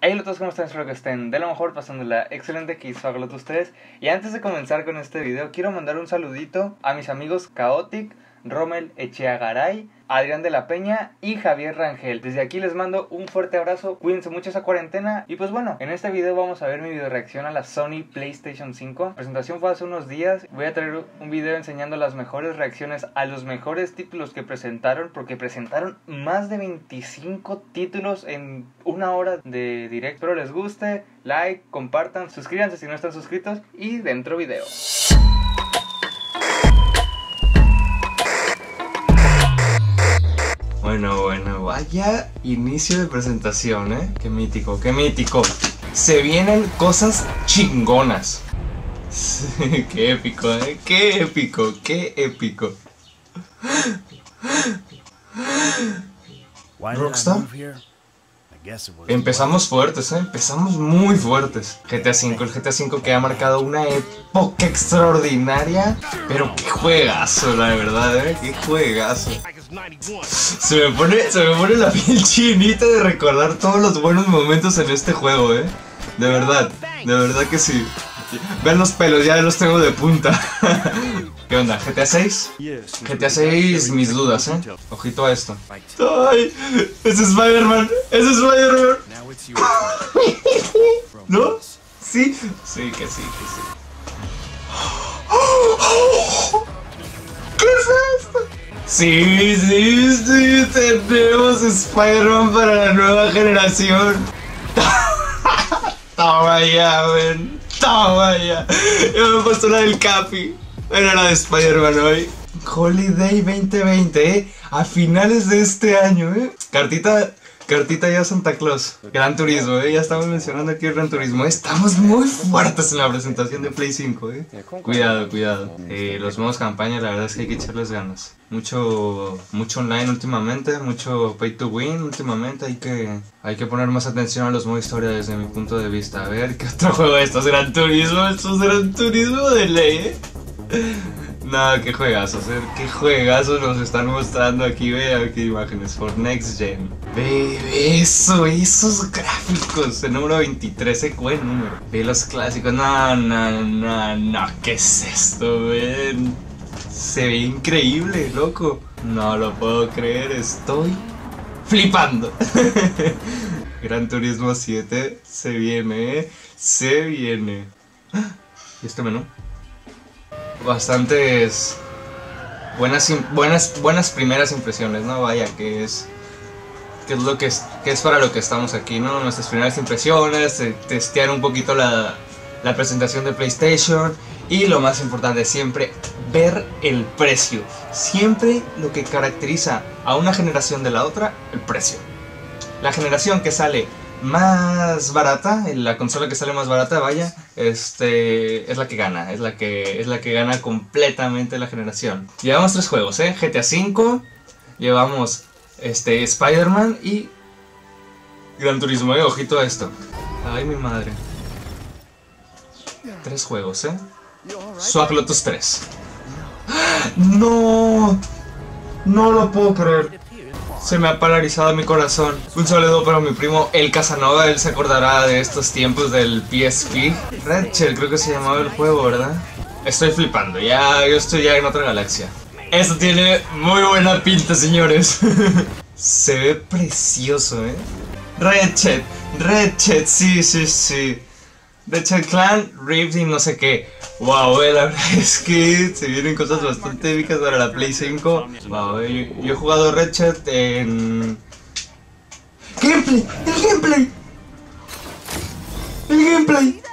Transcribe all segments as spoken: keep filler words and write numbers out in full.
Hey todos, ¿cómo están? Espero que estén de lo mejor, pasándola excelente, que hizo a ustedes. Y antes de comenzar con este video, quiero mandar un saludito a mis amigos Chaotic, Rommel Echeagaray, Adrián de la Peña y Javier Rangel. Desde aquí les mando un fuerte abrazo, cuídense mucho esa cuarentena. Y pues bueno, en este video vamos a ver mi video reacción a la Sony PlayStation cinco. La presentación fue hace unos días. Voy a traer un video enseñando las mejores reacciones a los mejores títulos que presentaron, porque presentaron más de veinticinco títulos en una hora de directo. Espero les guste, like, compartan, suscríbanse si no están suscritos y dentro video. Bueno, bueno, vaya inicio de presentación, ¿eh? Qué mítico, qué mítico. Se vienen cosas chingonas. Sí, qué épico, ¿eh? Qué épico, qué épico. Rockstar. Empezamos fuertes, ¿eh? Empezamos muy fuertes. G T A cinco, el G T A cinco que ha marcado una época extraordinaria. Pero qué juegazo, la verdad, ¿eh? Qué juegazo. Se me pone, se me pone la piel chinita de recordar todos los buenos momentos en este juego, ¿eh? De verdad, de verdad que sí. Vean los pelos, ya los tengo de punta. ¿Qué onda? ¿G T A seis? G T A seis, mis dudas, ¿eh? Ojito a esto. ¡Ay! ¡Es Spider-Man! ¡Es Spider-Man! ¿No? ¿Sí? Sí, que sí, que sí. ¿Qué es esto? Sí, sí, sí, tenemos Spider-Man para la nueva generación. Toma ya, ven. Toma ya. Yo me he puesto la del Capi. Era la de Spider-Man hoy. Holiday veinte veinte, eh. A finales de este año, eh. Cartita, cartita ya Santa Claus. Gran Turismo, eh. Ya estamos mencionando aquí el Gran Turismo. Estamos muy fuertes en la presentación de Play cinco, eh. Cuidado, cuidado. Eh, los modos campaña, la verdad es que hay que echarles ganas. Mucho, mucho online últimamente, mucho pay to win últimamente. Hay que, hay que poner más atención a los modos historia desde mi punto de vista. A ver, ¿qué otro juego es? Esto es Gran Turismo, esto es Gran Turismo de ley, eh. No, qué juegazos, eh. Qué juegazos nos están mostrando aquí. Vean qué imágenes for Next Gen. Ve eso, esos gráficos. El número veintitrés, ese buen número. Ve los clásicos. No, no, no, no. ¿Qué es esto, ven? Se ve increíble, loco. No lo puedo creer, estoy flipando. Gran Turismo siete se viene, eh. Se viene. ¿Y este menú? Bastantes buenas, buenas, buenas primeras impresiones, ¿no? Vaya, que es, que es lo que es, que es para lo que estamos aquí, ¿no? Nuestras primeras impresiones, testear un poquito la, la presentación de PlayStation y lo más importante siempre, ver el precio. Siempre lo que caracteriza a una generación de la otra, el precio. La generación que sale más barata, la consola que sale más barata, vaya, este es la que gana, es la que es la que gana completamente la generación. Llevamos tres juegos, eh, G T A cinco, llevamos este Spider-Man y Gran Turismo, eh, ojito a esto. Ay, mi madre. Tres juegos, eh. Swag Lotus tres. No, no lo puedo creer. Se me ha paralizado mi corazón. Un saludo para mi primo El Casanova. Él se acordará de estos tiempos del P S P. Ratchet creo que se llamaba el juego, ¿verdad? Estoy flipando, ya yo estoy ya en otra galaxia. Esto tiene muy buena pinta, señores. Se ve precioso, ¿eh? Ratchet, Ratchet, sí, sí, sí. Ratchet Clan, Rift y no sé qué. Wow, eh, la verdad es que se vienen cosas bastante épicas para la Play cinco. Wow, eh, yo, yo he jugado Ratchet en... ¡Gameplay! ¡El gameplay! ¡El gameplay!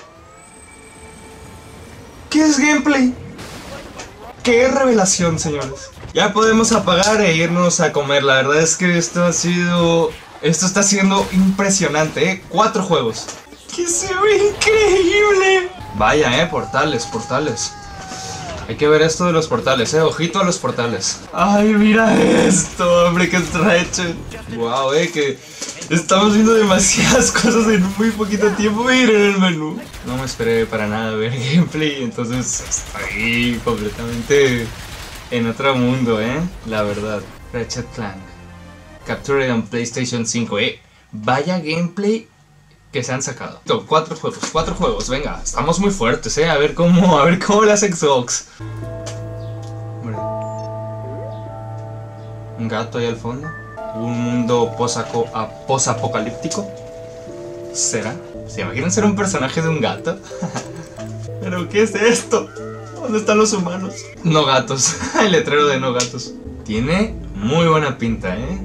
¿Qué es gameplay? ¡Qué revelación, señores! Ya podemos apagar e irnos a comer. La verdad es que esto ha sido... Esto está siendo impresionante, ¿eh? Cuatro juegos. ¡Que se ve increíble! Vaya, eh, portales, portales. Hay que ver esto de los portales, eh, ojito a los portales. Ay, mira esto, hombre, que es Ratchet. Wow, eh, que estamos viendo demasiadas cosas en muy poquito tiempo. Miren el menú. No me esperé para nada ver gameplay, entonces estoy completamente en otro mundo, eh, la verdad. Ratchet Clank Captured on PlayStation cinco, eh. Vaya gameplay que se han sacado. Cuatro juegos, cuatro juegos, venga, estamos muy fuertes, eh. A ver cómo, a ver cómo las Xbox. Hombre. Un gato ahí al fondo. Un mundo posapocalíptico. ¿Será? ¿Se imaginan ser un personaje de un gato? ¿Pero qué es esto? ¿Dónde están los humanos? No gatos. El letrero de no gatos. Tiene muy buena pinta, ¿eh?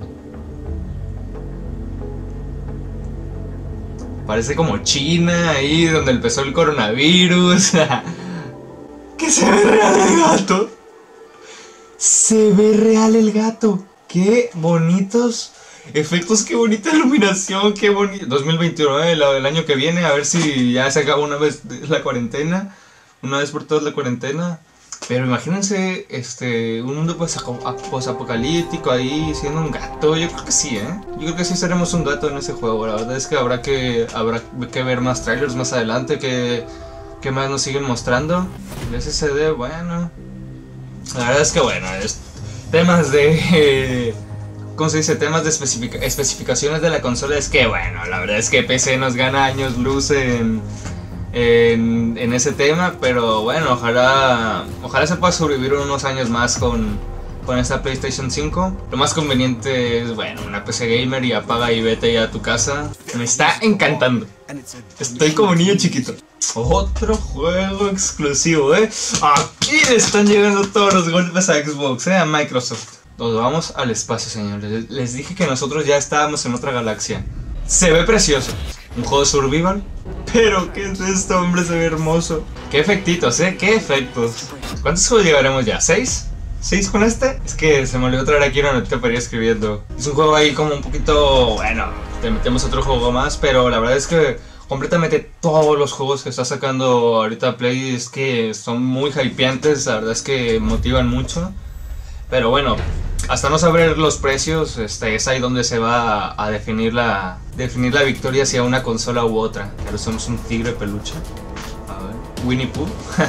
Parece como China, ahí donde empezó el coronavirus. ¿Qué se ve real el gato? Se ve real el gato. Qué bonitos efectos, qué bonita iluminación, qué bonito. dos mil veintiuno, eh, el año que viene, a ver si ya se acaba una vez la cuarentena. Una vez por todas la cuarentena. Pero imagínense este un mundo posapocalíptico ahí siendo un gato. Yo creo que sí, ¿eh? Yo creo que sí seremos un gato en ese juego. La verdad es que habrá que habrá que ver más trailers más adelante. Que, que más nos siguen mostrando. El S S D, bueno. La verdad es que bueno, es temas de... Eh, ¿cómo se dice? Temas de especific especificaciones de la consola. Es que bueno, la verdad es que P C nos gana años luz en... En, en ese tema, pero bueno, ojalá ojalá se pueda sobrevivir unos años más con, con esta PlayStation cinco. Lo más conveniente es, bueno, una P C gamer y apaga y vete ya a tu casa. Me está encantando. Estoy como niño chiquito. Otro juego exclusivo, ¿eh? Aquí le están llegando todos los golpes a Xbox, ¿eh? A Microsoft. Nos vamos al espacio, señores. Les dije que nosotros ya estábamos en otra galaxia. Se ve precioso. Un juego de survival. Pero ¿qué es esto, hombre? Se ve hermoso. Qué efectitos, eh, qué efectos. ¿Cuántos juegos llevaremos ya? ¿Seis? ¿Seis con este? Es que se me olvidó traer aquí una notita para ir escribiendo. Es un juego ahí como un poquito... Bueno, te metemos otro juego más. Pero la verdad es que completamente todos los juegos que está sacando ahorita Play es que son muy hypeantes. La verdad es que motivan mucho. Pero bueno, hasta no saber los precios, este, es ahí donde se va a, a definir, la, definir la victoria hacia una consola u otra. Pero somos un tigre peluche. A ver, Winnie Pooh.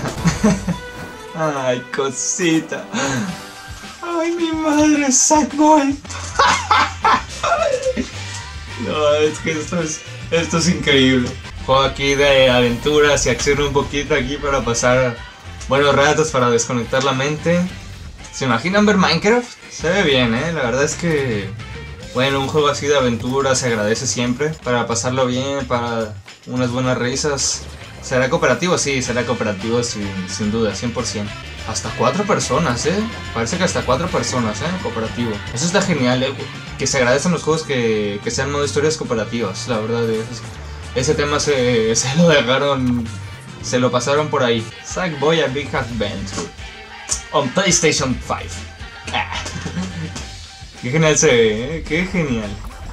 Ay, cosita. Ay, mi madre, Sackboy. No, es que esto es, esto es increíble. Juego aquí de aventuras y acción un poquito aquí para pasar buenos ratos, para desconectar la mente. ¿Se imaginan ver Minecraft? Se ve bien, ¿eh? La verdad es que... Bueno, un juego así de aventura se agradece siempre. Para pasarlo bien, para unas buenas risas. ¿Será cooperativo? Sí, será cooperativo sin, sin duda, cien por ciento. Hasta cuatro personas, ¿eh? Parece que hasta cuatro personas, ¿eh? Cooperativo. Eso está genial, ¿eh? Que se agradecen los juegos que, que sean modo historias cooperativas, la verdad. Es, ese tema se, se lo dejaron... Se lo pasaron por ahí. Sackboy A Big Adventure. On PlayStation cinco. Ah. Qué genial se ve, ¿eh? Qué genial.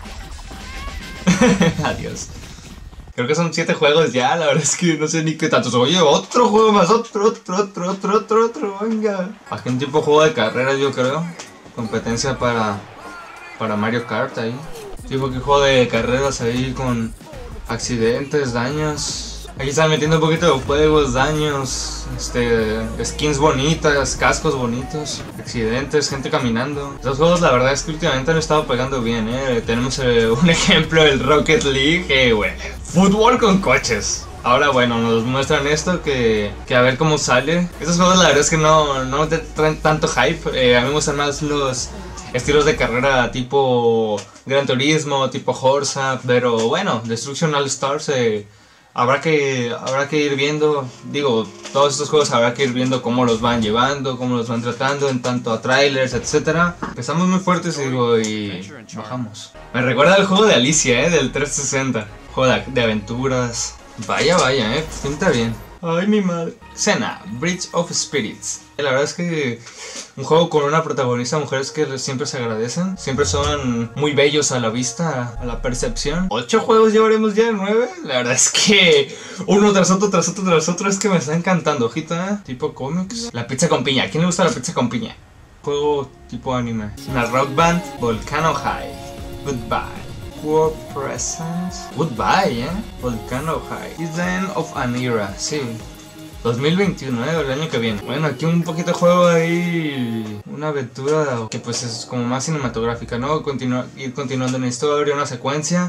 Adiós. Creo que son siete juegos ya, la verdad es que no sé ni qué tantos. Oye, otro juego más, otro, otro, otro, otro, otro, otro, venga. Aquí un tipo de juego de carreras, yo creo. Competencia para, para Mario Kart ahí. Tipo que juego de carreras ahí con accidentes, daños. Aquí están metiendo un poquito de juegos, daños, este, skins bonitas, cascos bonitos, accidentes, gente caminando. Estos juegos la verdad es que últimamente han estado pegando bien, eh. Tenemos eh, un ejemplo del Rocket League, que bueno, fútbol con coches. Ahora bueno, nos muestran esto, que, que a ver cómo sale. Estos juegos la verdad es que no, no te traen tanto hype, eh, a mí me gustan más los estilos de carrera tipo Gran Turismo, tipo Forza, pero bueno, Destruction All Stars... Eh, Habrá que, habrá que ir viendo, digo, todos estos juegos habrá que ir viendo cómo los van llevando, cómo los van tratando en tanto a trailers, etcétera. Empezamos muy fuertes y, digo, y bajamos. Me recuerda al juego de Alicia, eh, del trescientos sesenta. Juego de, de aventuras. Vaya, vaya, eh, pinta bien. Ay, mi madre. Xena, Bridge of Spirits. La verdad es que un juego con una protagonista, mujeres que siempre se agradecen, siempre son muy bellos a la vista, a la percepción. Ocho juegos llevaremos ya, nueve. La verdad es que uno tras otro, tras otro, tras otro, es que me está encantando, ojito, ¿eh? Tipo cómics. La pizza con piña. ¿A quién le gusta la pizza con piña? Juego tipo anime. Una rock band, Volcano High. Goodbye. War Presence. Goodbye, eh. Volcano High. It's the end of an era, sí. dos mil veintiuno, eh, el año que viene. Bueno, aquí un poquito de juego ahí. Una aventura que pues es como más cinematográfica, ¿no? Continua, ir continuando en la historia, una secuencia.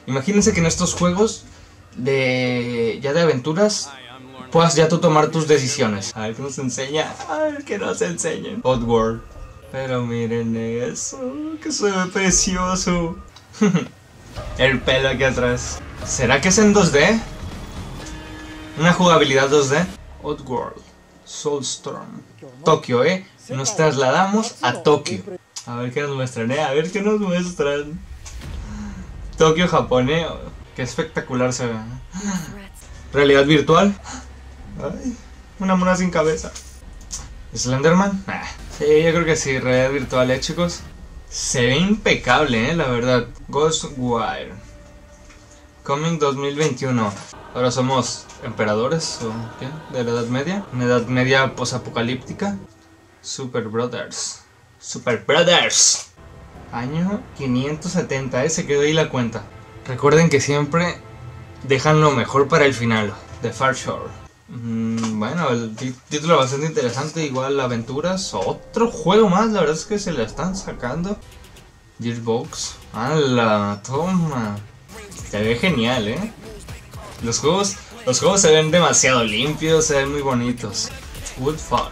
Imagínense que en estos juegos de ya de aventuras puedas ya tú tomar tus decisiones. A ver qué nos enseña. A ver qué nos enseñan. Oddworld. Pero miren eso, que se ve precioso. El pelo aquí atrás. ¿Será que es en dos D? Una jugabilidad dos D. Oddworld, Soulstorm, Tokio, eh. Nos trasladamos a Tokio. A ver qué nos muestran, eh. A ver qué nos muestran. Tokio, Japón, eh. Qué espectacular se ve. Realidad virtual. Ay, una mona sin cabeza. Slenderman. Ah, sí, yo creo que sí. Realidad virtual, eh, chicos. Se ve impecable, eh, la verdad. Ghostwire. Coming dos mil veintiuno. Ahora somos emperadores o qué, de la Edad Media. Una Edad Media posapocalíptica. Super Brothers. Super Brothers. Año quinientos setenta, eh, se quedó ahí la cuenta. Recuerden que siempre dejan lo mejor para el final. The Far Shore. Mm, bueno, el título bastante interesante. Igual aventuras. Otro juego más, la verdad es que se la están sacando. Gearbox. Ah, la toma. Se ve genial, eh. Los juegos, los juegos se ven demasiado limpios, se ven muy bonitos. Woodfall.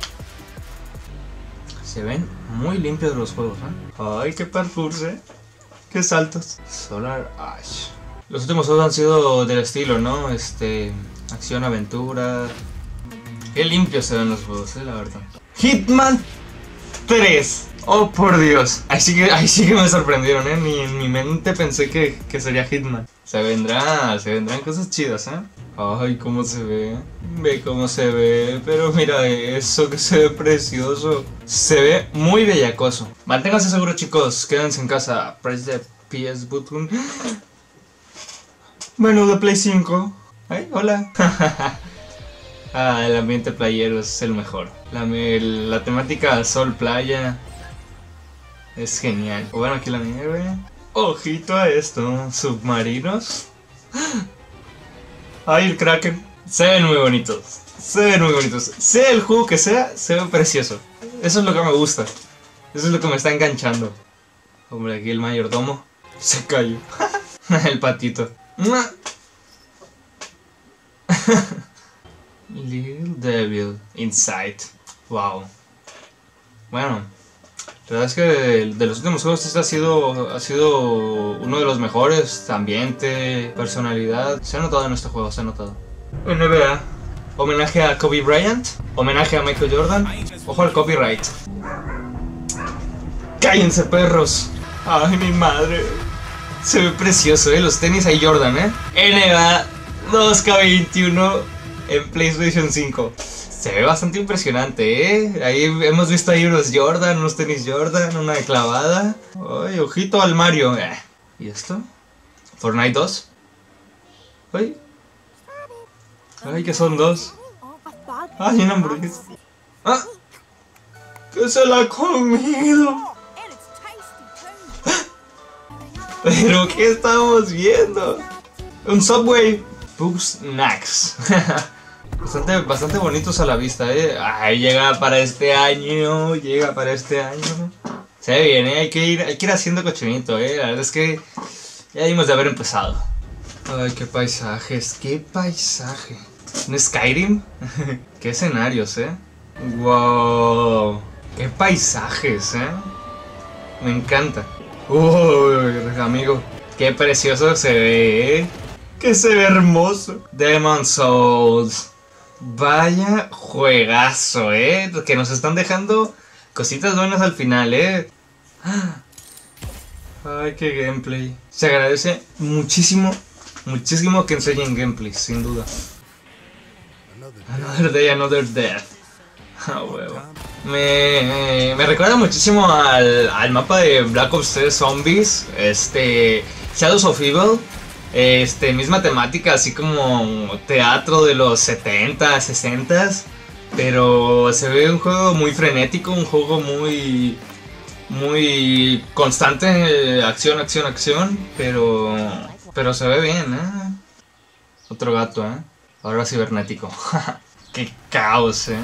Se ven muy limpios los juegos, ¿eh? Ay, qué parkour, ¿eh? Qué saltos. Solar Ash. Los últimos juegos han sido del estilo, ¿no? Este... acción, aventura... Qué limpios se ven los juegos, ¿eh? La verdad. Hitman tres. Oh, por Dios. Ahí sí que, ahí sí que me sorprendieron, ¿eh? Ni en mi mente pensé que, que sería Hitman. Se vendrá, se vendrán cosas chidas, ¿eh? Ay, cómo se ve. Ve cómo se ve. Pero mira eso, que se ve precioso. Se ve muy bellacoso. Manténganse seguros, chicos. Quédense en casa. Press the P S button. Menú de Play cinco. Ay, hola. Ah, el ambiente playero es el mejor. La, el, la temática sol, playa. Es genial. Bueno, aquí la nieve. Ojito a esto. Submarinos. Ay, el Kraken. Se ven muy bonitos. Se ven muy bonitos. Sea el juego que sea, se ve precioso. Eso es lo que me gusta. Eso es lo que me está enganchando. Hombre, aquí el mayordomo. Se cayó. El patito. Little Devil Inside. Wow. Bueno, la verdad es que de los últimos juegos este ha sido, ha sido uno de los mejores. Ambiente, personalidad. Se ha notado en este juego, se ha notado. N B A. Homenaje a Kobe Bryant. Homenaje a Michael Jordan. Ojo al copyright. ¡Cállense, perros! ¡Ay, mi madre! Se ve precioso, ¿eh? Los tenis hay Jordan, ¿eh? N B A dos K veintiuno en PlayStation cinco. Se ve bastante impresionante, ¿eh? Ahí hemos visto ahí unos Jordan, unos tenis Jordan, una de clavada. Ay, ojito al Mario. Eh. ¿Y esto? Fortnite dos. Ay. Ay, que son dos. Ay, una hamburguesa. ¡Ah! ¡Que se la ha comido! ¿Pero qué estamos viendo? Un Subway. Bugsnax. Bastante, bastante bonitos a la vista, eh. Ay, llega para este año. Llega para este año. Se ve bien, eh. Hay que ir, hay que ir haciendo cochinito, eh. La verdad es que ya dimos de haber empezado. Ay, qué paisajes, qué paisaje. ¿Un Skyrim? Qué escenarios, eh. Wow. Qué paisajes, eh. Me encanta. Uy, amigo. Qué precioso se ve, eh. Que se ve hermoso. Demon's Souls. Vaya juegazo, eh. Que nos están dejando cositas buenas al final, eh. Ay, qué gameplay. Se agradece muchísimo, muchísimo que enseñen gameplay, sin duda. Another Day, Another Death. Ah, huevo. Me, me recuerda muchísimo al, al mapa de Black Ops tres Zombies. Este. Shadows of Evil. Este, misma temática, así como teatro de los setenta, sesenta. Pero se ve un juego muy frenético, un juego muy. Muy constante, acción, acción, acción. Pero. Pero se ve bien, ¿eh? Otro gato, ¿eh? Ahora cibernético. Qué caos, ¿eh?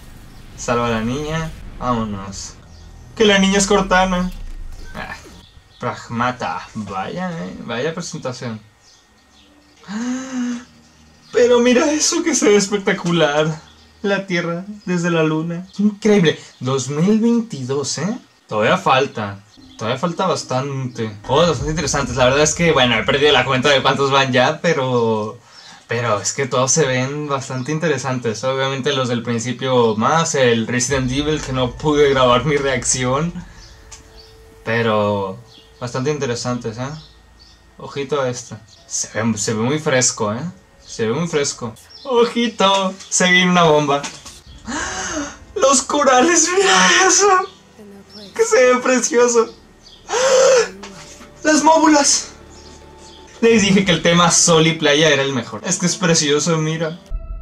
Salva a la niña. Vámonos. Que la niña es Cortana. Ah, Pragmata. Vaya, eh, vaya presentación. Pero mira eso, que se ve espectacular. La Tierra desde la Luna. Increíble. dos mil veintidós, ¿eh? Todavía falta. Todavía falta bastante. Juegos bastante interesantes. La verdad es que, bueno, he perdido la cuenta de cuántos van ya, pero... Pero es que todos se ven bastante interesantes. Obviamente los del principio más. El Resident Evil, que no pude grabar mi reacción. Pero... bastante interesantes, ¿eh? Ojito a este. Se ve, se ve muy fresco, ¿eh? Se ve muy fresco. Ojito. Se viene una bomba. Los corales, mira eso. Que se ve precioso. Las móbulas. Les dije que el tema sol y playa era el mejor. Es que es precioso, mira.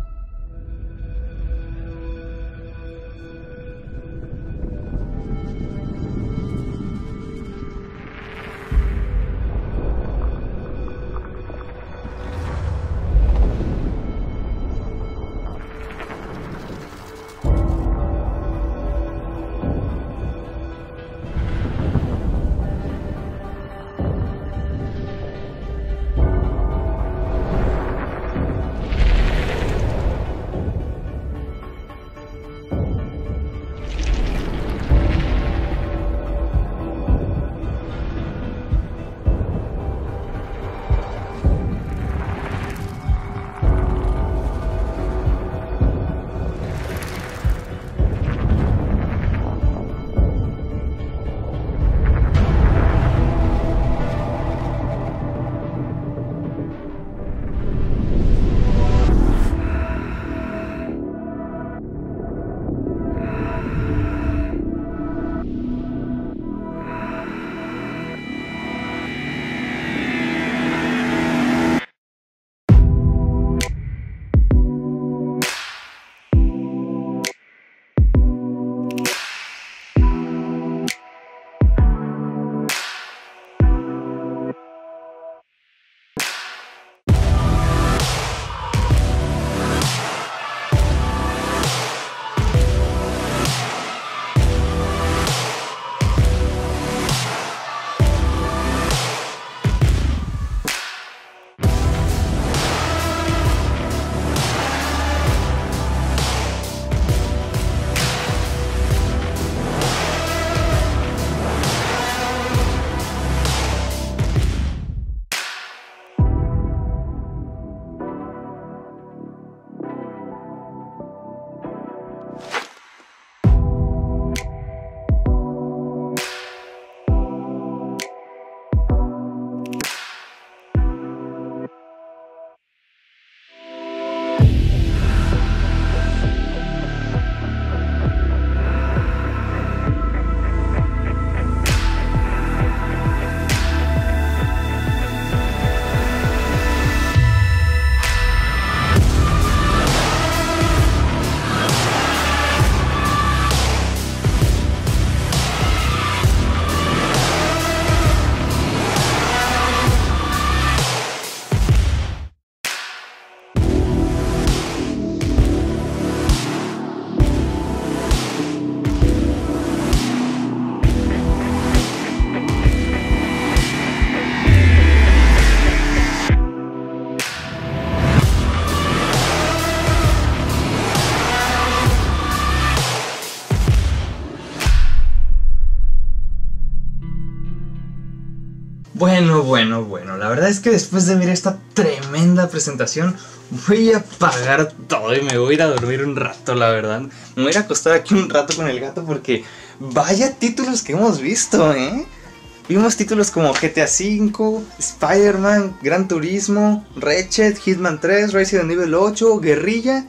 Bueno, bueno, bueno, la verdad es que después de ver esta tremenda presentación voy a apagar todo y me voy a ir a dormir un rato, la verdad. Me voy a ir a acostar aquí un rato con el gato porque vaya títulos que hemos visto, ¿eh? Vimos títulos como G T A cinco, Spider-Man, Gran Turismo, Ratchet, Hitman tres, Resident Evil ocho, Guerrilla.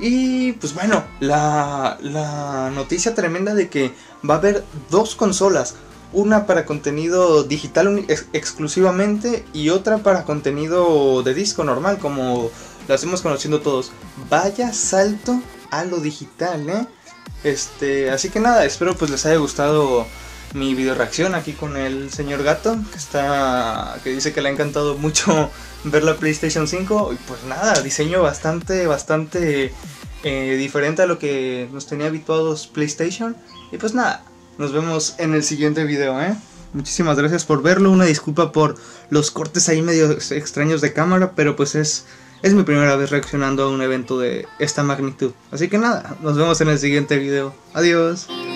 Y pues bueno, la, la noticia tremenda de que va a haber dos consolas. Una para contenido digital ex exclusivamente y otra para contenido de disco normal, como lo hacemos conociendo todos. Vaya salto a lo digital, ¿eh? Este, así que nada, espero pues les haya gustado mi video reacción aquí con el señor gato, que está, que dice que le ha encantado mucho ver la PlayStation cinco. Y pues nada, diseño bastante, bastante eh, diferente a lo que nos tenía habituados PlayStation. Y pues nada, nos vemos en el siguiente video, ¿eh? Muchísimas gracias por verlo. Una disculpa por los cortes ahí medio extraños de cámara, pero pues es, es mi primera vez reaccionando a un evento de esta magnitud. Así que nada, nos vemos en el siguiente video. Adiós.